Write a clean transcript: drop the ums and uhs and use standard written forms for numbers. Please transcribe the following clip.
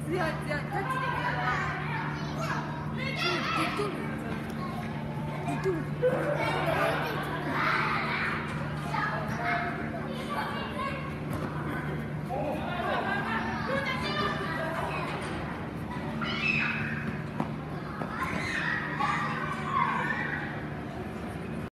強い強い、タッチできるわ。できる。できる。